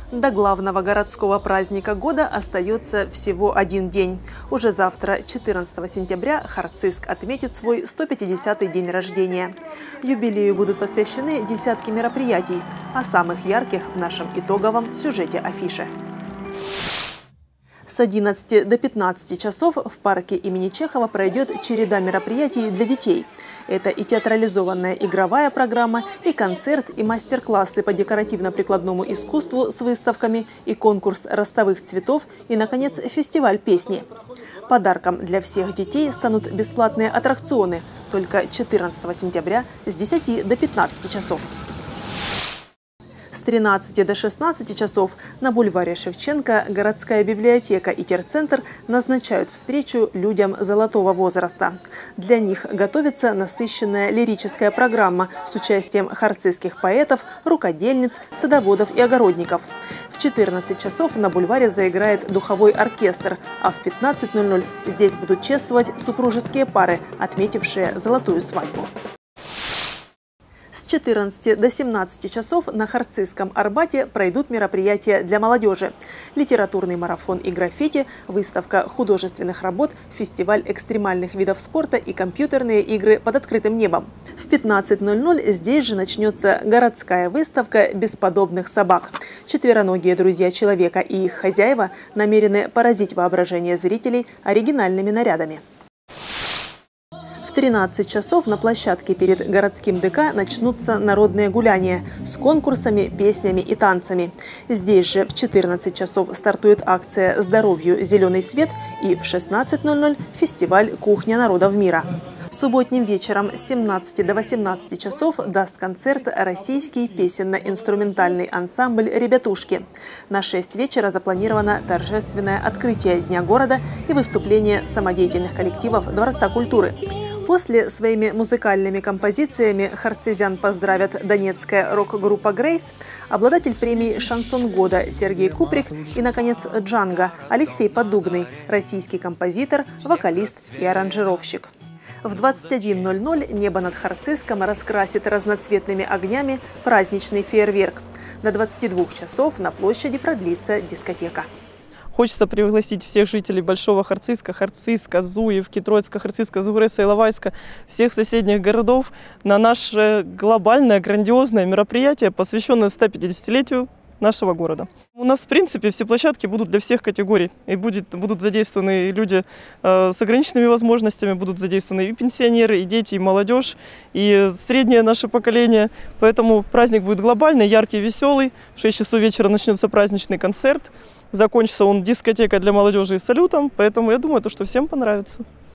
До главного городского праздника года остается всего один день. Уже завтра, 14 сентября, Харциск отметит свой 150-й день рождения. Юбилею будут посвящены десятки мероприятий, а самых ярких в нашем итоговом сюжете афиши. С 11 до 15 часов в парке имени Чехова пройдет череда мероприятий для детей. Это и театрализованная игровая программа, и концерт, и мастер-классы по декоративно-прикладному искусству с выставками, и конкурс ростовых цветов, и, наконец, фестиваль песни. Подарком для всех детей станут бесплатные аттракционы только 14 сентября с 10 до 15 часов. С 13 до 16 часов на бульваре Шевченко городская библиотека и терцентр назначают встречу людям золотого возраста. Для них готовится насыщенная лирическая программа с участием харцизских поэтов, рукодельниц, садоводов и огородников. В 14 часов на бульваре заиграет духовой оркестр, а в 15:00 здесь будут чествовать супружеские пары, отметившие золотую свадьбу. С 14 до 17 часов на Харцизском Арбате пройдут мероприятия для молодежи. Литературный марафон и граффити, выставка художественных работ, фестиваль экстремальных видов спорта и компьютерные игры под открытым небом. В 15:00 здесь же начнется городская выставка бесподобных собак. Четвероногие друзья человека и их хозяева намерены поразить воображение зрителей оригинальными нарядами. В 13 часов на площадке перед городским ДК начнутся народные гуляния с конкурсами, песнями и танцами. Здесь же в 14 часов стартует акция «Здоровью зеленый свет» и в 16:00 фестиваль «Кухня народов мира». Субботним вечером с 17 до 18 часов даст концерт российский песенно-инструментальный ансамбль «Ребятушки». На 6 вечера запланировано торжественное открытие Дня города и выступление самодеятельных коллективов Дворца культуры. После своими музыкальными композициями харцизян поздравят донецкая рок-группа «Грейс», обладатель премии «Шансон года» Сергей Куприк и, наконец, «Джанго» Алексей Поддубный, российский композитор, вокалист и аранжировщик. В 21:00 небо над Харцизском раскрасит разноцветными огнями праздничный фейерверк. До 22 часов на площади продлится дискотека. Хочется пригласить всех жителей Большого Харцизска, Харцизска, Зуевки, Троицка, Харцизска, Зугреса, Иловайска, всех соседних городов на наше глобальное, грандиозное мероприятие, посвященное 150-летию нашего города. У нас, в принципе, все площадки будут для всех категорий. И будут задействованы и люди с ограниченными возможностями, будут задействованы и пенсионеры, и дети, и молодежь, и среднее наше поколение. Поэтому праздник будет глобальный, яркий, веселый. В 6 часов вечера начнется праздничный концерт. Закончится он дискотекой для молодежи и салютом. Поэтому я думаю, что всем понравится.